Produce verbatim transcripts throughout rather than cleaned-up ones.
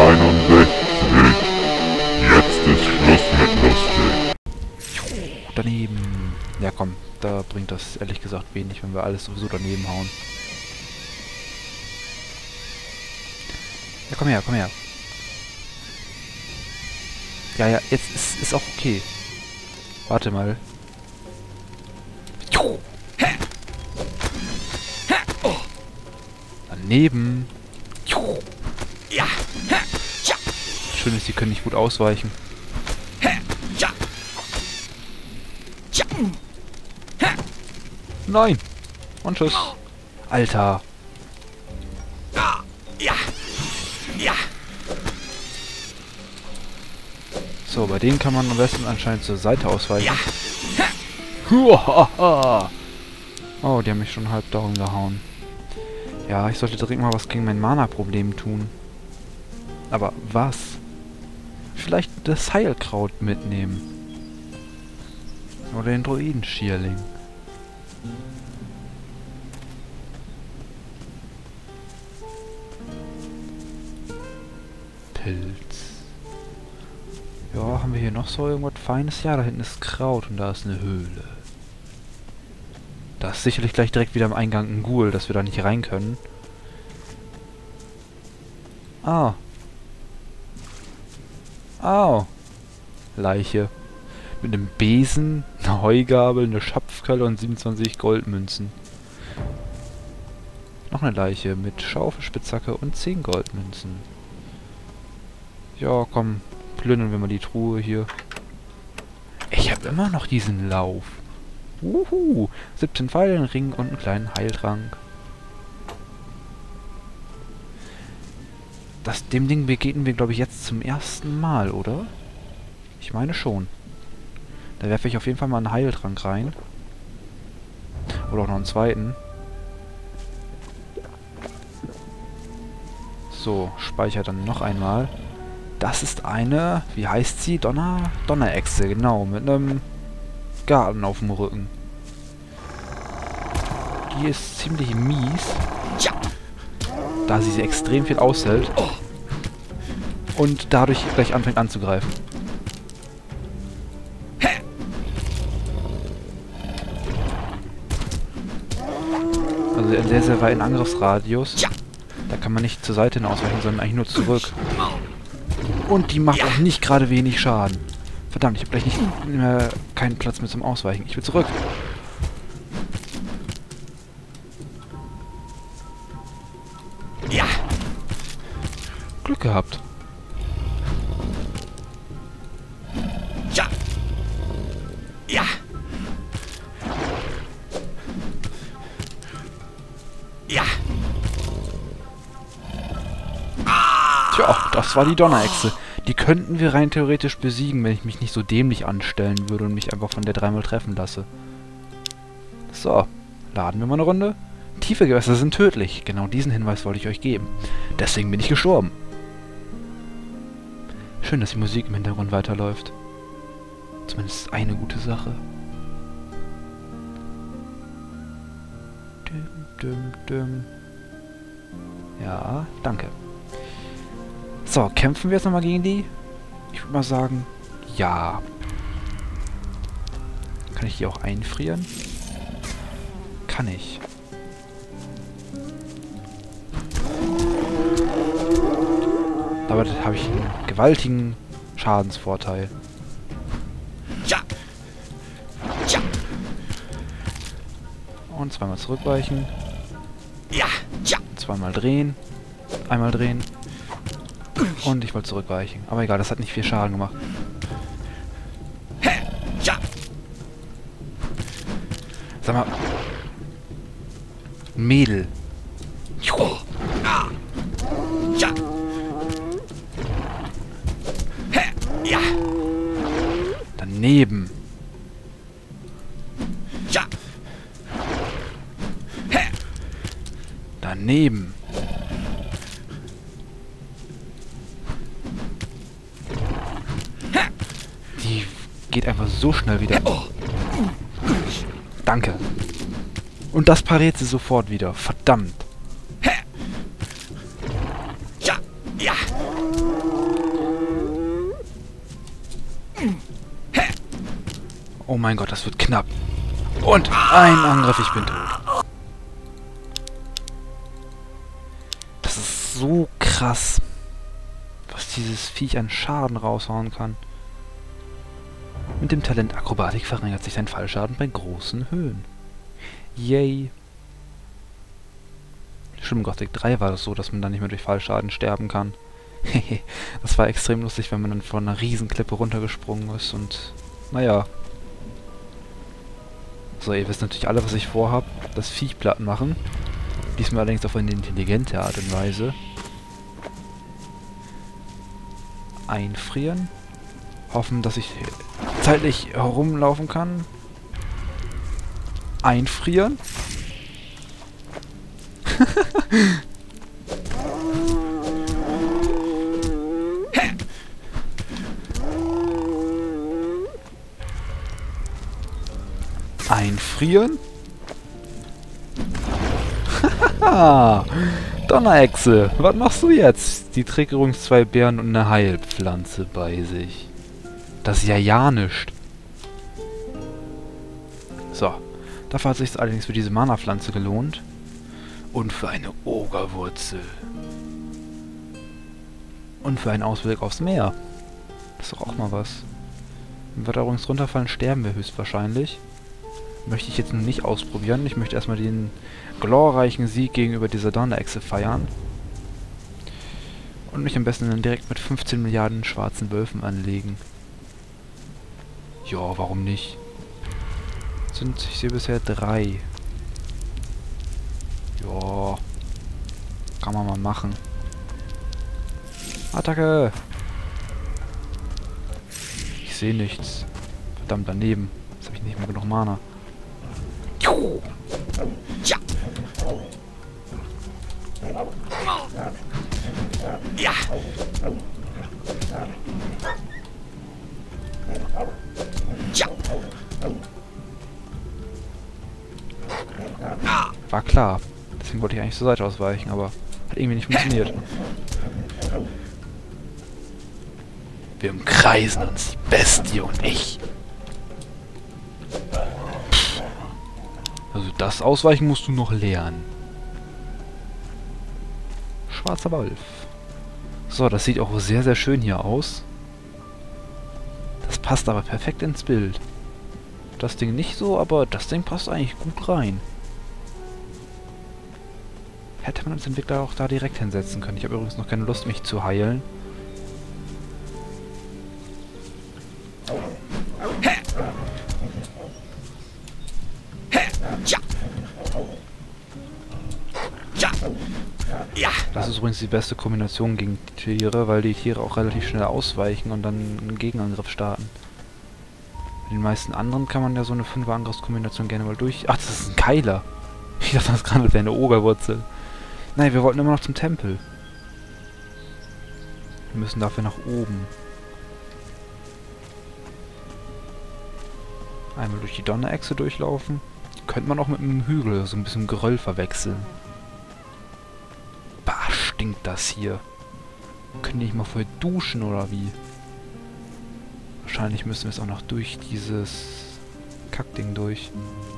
einundsechzig. Jetzt ist Schluss mit lustig. Daneben. Ja komm, da bringt das ehrlich gesagt wenig, wenn wir alles sowieso daneben hauen. Ja, komm her, komm her. Ja, ja, jetzt ist, ist auch okay. Warte mal. Daneben. Schön ist, sie können nicht gut ausweichen. Nein! Und tschüss. Alter. So, bei denen kann man am besten anscheinend zur Seite ausweichen. Oh, die haben mich schon halb down gehauen. Ja, ich sollte direkt mal was gegen mein Mana-Problem tun. Aber was? Vielleicht das Heilkraut mitnehmen. Oder den Druiden-Schierling. Pilz. Ja, haben wir hier noch so irgendwas Feines? Ja, da hinten ist Kraut und da ist eine Höhle. Da ist sicherlich gleich direkt wieder am Eingang ein Ghoul, dass wir da nicht rein können. Ah. Au. Leiche. Mit einem Besen, einer Heugabel, eine Schapfkölle und siebenundzwanzig Goldmünzen. Noch eine Leiche mit Schaufel, Spitzhacke und zehn Goldmünzen. Ja, komm. Plündern wir mal die Truhe hier. Ich habe immer noch diesen Lauf. Uhu. siebzehn Pfeile, einen Ring und einen kleinen Heiltrank. Das, dem Ding begegnen wir, glaube ich, jetzt zum ersten Mal, oder? Ich meine schon. Da werfe ich auf jeden Fall mal einen Heiltrank rein. Oder auch noch einen zweiten. So, speichere dann noch einmal. Das ist eine, wie heißt sie? Donner? Donnerechse, genau, mit einem Garten auf dem Rücken. Die ist ziemlich mies, da sie extrem viel aushält und dadurch gleich anfängt anzugreifen. Also ein sehr, sehr weiten Angriffsradius. Da kann man nicht zur Seite hin ausweichen, sondern eigentlich nur zurück. Und die macht auch nicht gerade wenig Schaden. Verdammt, ich habe gleich nicht mehr keinen Platz mehr zum Ausweichen. Ich will zurück. Ja. Glück gehabt. Ja. Ja. Ja. Tja, das war die Donnerechse. Die könnten wir rein theoretisch besiegen, wenn ich mich nicht so dämlich anstellen würde und mich einfach von der dreimal treffen lasse. So, laden wir mal eine Runde. Tiefe Gewässer sind tödlich. Genau diesen Hinweis wollte ich euch geben. Deswegen bin ich gestorben. Schön, dass die Musik im Hintergrund weiterläuft. Zumindest eine gute Sache. Düm, düm, düm. Ja, danke. So, kämpfen wir jetzt nochmal gegen die? Ich würde mal sagen, ja. Kann ich die auch einfrieren? Kann ich. Damit habe ich einen gewaltigen Schadensvorteil. Ja. Ja. Und zweimal zurückweichen. Ja. Ja. Zweimal drehen. Einmal drehen. Und ich wollte zurückweichen. Aber egal, das hat nicht viel Schaden gemacht. Ja. Sag mal. Mädel. Ja. Ja. Daneben. Ja. Daneben. Die geht einfach so schnell wieder. Danke. Und das pariert sie sofort wieder. Verdammt. Ja. Ja. Oh mein Gott, das wird knapp. Und ein Angriff, ich bin tot. Das ist so krass, was dieses Viech an Schaden raushauen kann. Mit dem Talent Akrobatik verringert sich sein Fallschaden bei großen Höhen. Yay. Stimmt, Gothic drei war das so, dass man dann nicht mehr durch Fallschaden sterben kann. Hehe, das war extrem lustig, wenn man dann von einer Riesenklippe runtergesprungen ist und... naja. So, ihr wisst natürlich alle, was ich vorhab. Das Viech platt machen. Diesmal allerdings auf eine intelligente Art und Weise. Einfrieren. Hoffen, dass ich zeitlich herumlaufen kann. Einfrieren. Einfrieren. Haha. Donnerechse, was machst du jetzt? Die trägt übrigens zwei Beeren und eine Heilpflanze bei sich. Das ist ja ja nischt. So. Dafür hat es sich allerdings für diese Mana-Pflanze gelohnt. Und für eine Ogerwurzel. Und für einen Ausblick aufs Meer. Das ist doch auch mal was. Wenn wir da übrigens runterfallen, sterben wir höchstwahrscheinlich. Möchte ich jetzt noch nicht ausprobieren. Ich möchte erstmal den glorreichen Sieg gegenüber dieser Donnerechse feiern. Und mich am besten dann direkt mit fünfzehn Milliarden schwarzen Wölfen anlegen. Ja, warum nicht? Sind, ich sehe bisher drei. Ja. Kann man mal machen. Attacke! Ich sehe nichts. Verdammt, daneben. Jetzt habe ich nicht mehr genug Mana. Ja. Ja. Ja. War klar. Deswegen wollte ich eigentlich zur Seite ausweichen, aber hat irgendwie nicht funktioniert. Wir umkreisen uns, die Bestie und ich. Also das Ausweichen musst du noch lernen. Schwarzer Wolf. So, das sieht auch sehr, sehr schön hier aus. Das passt aber perfekt ins Bild. Das Ding nicht so, aber das Ding passt eigentlich gut rein. Hätte man als Entwickler auch da direkt hinsetzen können. Ich habe übrigens noch keine Lust, mich zu heilen. Das ist übrigens die beste Kombination gegen die Tiere, weil die Tiere auch relativ schnell ausweichen und dann einen Gegenangriff starten. Bei den meisten anderen kann man ja so eine fünfer-Angriffskombination gerne mal durch... Ach, das ist ein Keiler! Ich dachte, das gerade wäre eine Ogerwurzel. Nein, wir wollten immer noch zum Tempel. Wir müssen dafür nach oben. Einmal durch die Donnerechse durchlaufen. Könnte man auch mit einem Hügel so ein bisschen Geröll verwechseln. Bah, stinkt das hier. Können die nicht mal vorher duschen oder wie? Wahrscheinlich müssen wir es auch noch durch dieses Kackding durch.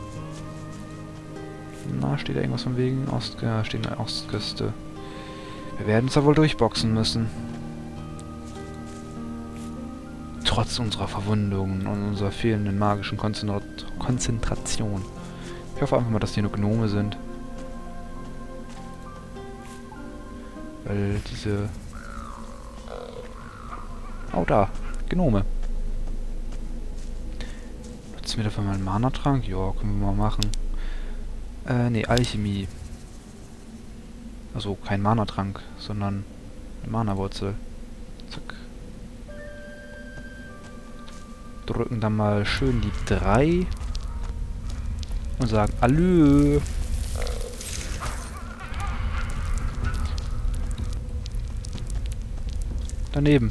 Na, steht da irgendwas von wegen? Ost, ja, steht eine Ostküste. Wir werden uns da wohl durchboxen müssen. Trotz unserer Verwundungen und unserer fehlenden magischen Konzentra Konzentration. Ich hoffe einfach mal, dass die nur Gnome sind. Weil diese... Oh, da. Gnome. Nutzen wir dafür mal einen Mana-Trank? Ja, können wir mal machen. Äh, nee, Alchemie. Also kein Mana-Trank, sondern eine Mana-Wurzel. Zack. Drücken dann mal schön die drei. Und sagen Alö. Daneben.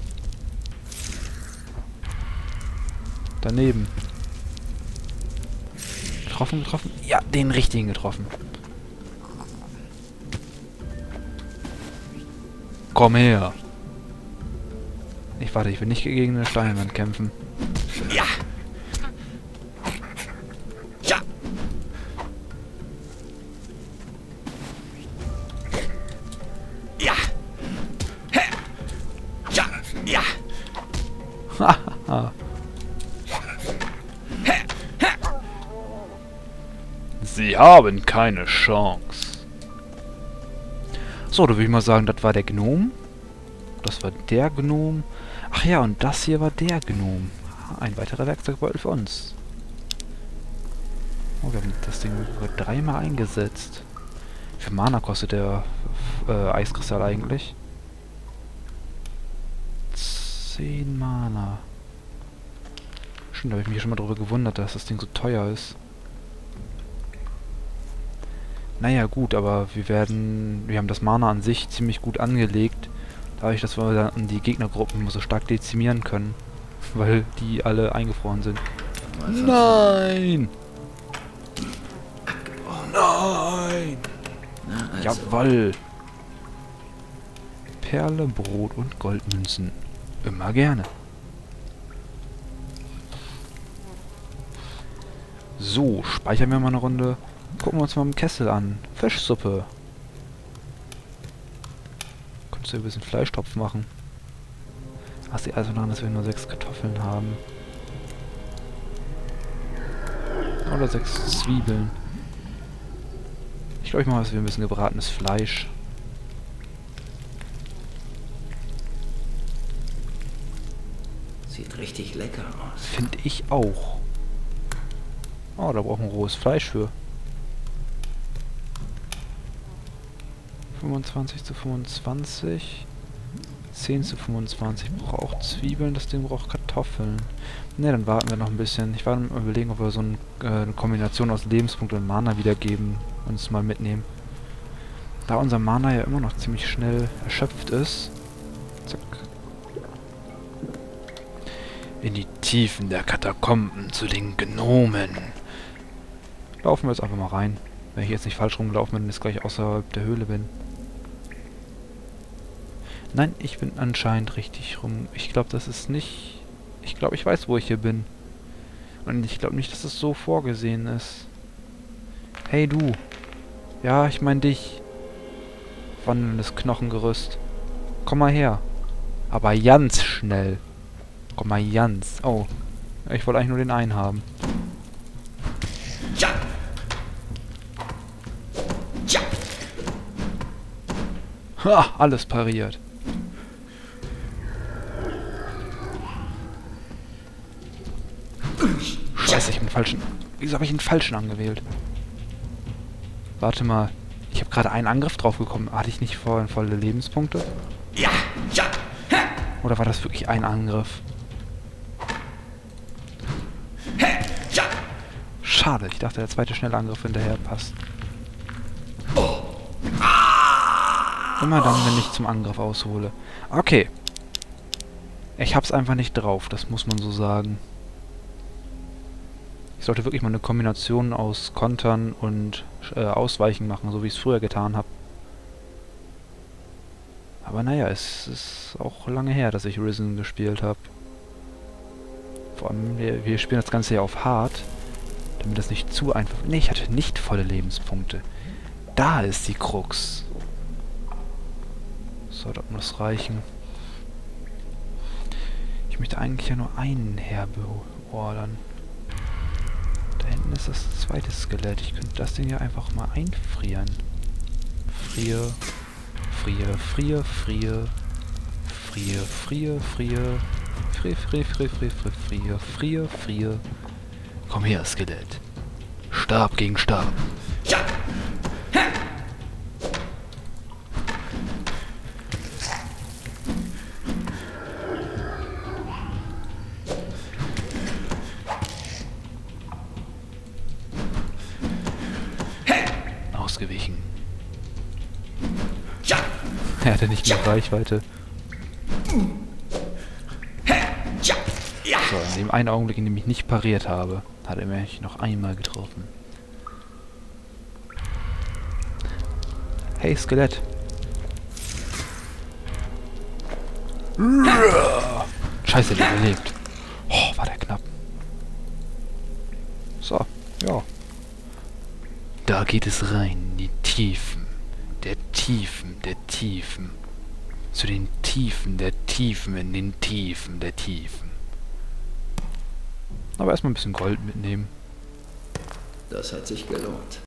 Daneben. Getroffen, getroffen? Ja, den richtigen getroffen. Komm her. Ich warte, ich will nicht gegen eine Steinwand kämpfen. Ja. Ah. Sie haben keine Chance. So, da würde ich mal sagen, das war der Gnom. Das war der Gnom. Ach ja, und das hier war der Gnom. Ein weiterer Werkzeugbeutel für uns. Oh, wir haben das Ding dreimal eingesetzt. Wie viel Mana kostet der äh, Eiskristall eigentlich? zehn Mana. Stimmt, da habe ich mich schon mal darüber gewundert, dass das Ding so teuer ist. Naja, gut, aber wir werden... Wir haben das Mana an sich ziemlich gut angelegt. Dadurch, dass wir dann die Gegnergruppen so stark dezimieren können. Weil die alle eingefroren sind. Nein! Nein! Na, also. Jawoll! Perle, Brot und Goldmünzen. Immer gerne. So, speichern wir mal eine Runde. Gucken wir uns mal im Kessel an. Fischsuppe. Könntest du ein bisschen Fleischtopf machen. Ach, sie also daran, dass wir nur sechs Kartoffeln haben. Oder sechs Zwiebeln. Ich glaube, ich mache ein bisschen gebratenes Fleisch. Sieht richtig lecker aus. Finde ich auch. Oh, da brauchen wir rohes Fleisch für. fünfundzwanzig zu fünfundzwanzig. zehn zu fünfundzwanzig. Braucht auch Zwiebeln, das Ding braucht Kartoffeln. Ne, dann warten wir noch ein bisschen. Ich war am Überlegen, ob wir so ein, äh, eine Kombination aus Lebenspunkt und Mana wiedergeben. Uns mal mitnehmen. Da unser Mana ja immer noch ziemlich schnell erschöpft ist. Zack. In die Tiefen der Katakomben zu den Gnomen. Laufen wir jetzt einfach mal rein. Wenn ich jetzt nicht falsch rumgelaufen bin und jetzt gleich außerhalb der Höhle bin. Nein, ich bin anscheinend richtig rum. Ich glaube, das ist nicht... Ich glaube, ich weiß, wo ich hier bin. Und ich glaube nicht, dass es so vorgesehen ist. Hey, du. Ja, ich meine dich. Wandelndes Knochengerüst. Komm mal her. Aber ganz schnell. Komm mal ganz. Oh. Ich wollte eigentlich nur den einen haben. Ja. Ja. Ha, alles pariert. Scheiße, ich bin falschen. Wieso habe ich den falschen angewählt? Warte mal. Ich habe gerade einen Angriff drauf bekommen. Hatte ich nicht vorhin volle Lebenspunkte? Ja. Ja. Ha. Oder war das wirklich ein Angriff? Ha. Ja. Schade, ich dachte, der zweite schnelle Angriff hinterher passt. Oh. Ah. Immer dann, wenn ich zum Angriff aushole. Okay. Ich hab's einfach nicht drauf, das muss man so sagen. Ich sollte wirklich mal eine Kombination aus Kontern und äh, Ausweichen machen, so wie ich es früher getan habe. Aber naja, es ist auch lange her, dass ich Risen gespielt habe. Vor allem, wir, wir spielen das Ganze ja auf Hard, damit das nicht zu einfach... Ne, ich hatte nicht volle Lebenspunkte. Da ist die Krux. So, das muss reichen. Ich möchte eigentlich ja nur einen herbeordern. Da hinten ist das zweite Skelett. Ich könnte das Ding ja einfach mal einfrieren. Frier, frier, frier, frier. Frier, frier, frier. Frier, frier, frier, frier, frier, frier, frier, frier. Komm her, Skelett. Stab gegen Stab. Ja. Ha. Ausgewichen. Ja. Er hatte nicht mehr Reichweite. Ha. Ja. Ja. So, in dem einen Augenblick, in dem ich nicht pariert habe, hat er mich noch einmal getroffen. Hey, Skelett. Scheiße, der überlebt. Oh, war der knapp. So, ja. Da geht es rein in die Tiefen, der Tiefen, der Tiefen. Zu den Tiefen, der Tiefen, in den Tiefen, der Tiefen. Aber erstmal ein bisschen Gold mitnehmen. Das hat sich gelohnt.